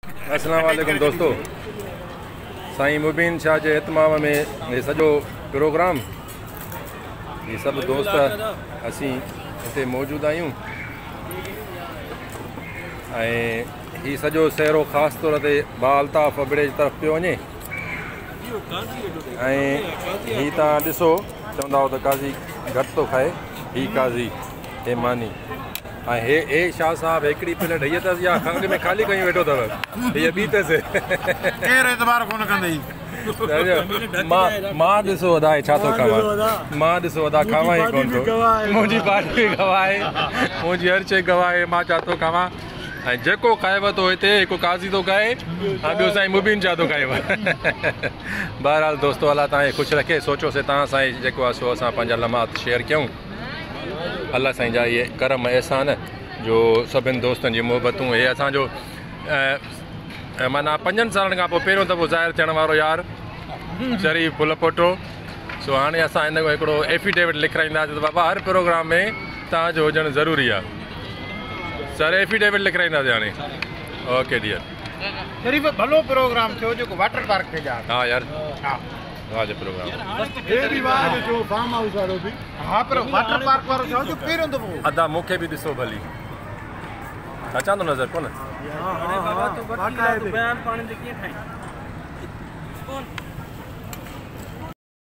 अस्सलाम वालेकुम दोस्तों, साईं मुबीन शाह के एहतमाम में ये सॼो प्रोग्राम ये सब दोस्त असी इतने मौजूद आहियूं ही सॼो सहरो ख़ास तौर ते बाअल्ताफ़ अबड़े जी तरफ़ पियो वञे। ही तव्हां ॾिसो, चवंदा हो त काज़ी घटि थो खाए, ही काज़ी हे मानी हे शाह साहब हिकिड़ी प्लेट हीअ अथसि या खंघि में ख़ाली कयूं वेठो अथव, हीअ ॿी अथसि। मां ॾिसो अदा छा थो खावां, मां ॾिसो अदा खावां ई कोन थो, मुंहिंजी पार्टी गवाह आहे, मुंहिंजी हर शइ गवाह आहे, मां छा थो खावां। ऐं जेको खाएव थो हिते हिकु काज़ी थो खाए ऐं ॿियो साईं मुबीन छा थो खाएव। बहरहाल दोस्तो अलाह तव्हांखे ख़ुशि रखे, सोचियोसीं तव्हां सां जेको आहे सो असां पंहिंजा लम्हात शेयर कयूं। अल्लाह साईं जा इहे करम एहसान जो सभिनि दोस्तनि जी मोहबतूं, हे असांजो माना 5 सालनि खां पोइ पहिरियों दफ़ो ज़ाहिर थियण वारो यार शरीफ़ फुल पोटो। सो हाणे असां हिन हिकिड़ो एफिडेविट लिखाईंदासीं त बाबा हर प्रोग्राम में तव्हांजो हुजणु ज़रूरी आहे। सर एफिडेविट लिखाईंदासीं हाणे। Okay dear. शरीफ़ भलो प्रोग्राम थियो जेको वाटर पार्क थे जा। हाँ यार, वाह जो प्रोग्राम ये भी वाह जो फार्म हाउस वालो भी। हां पर वाटर पार्क वालो थियो जो पहिरियों दफ़ो अदा मूंखे बि ॾिसो भली अचां थो नज़र कोन। हां हां बाबा तो बयान पाण जे कीअं ठाई कोन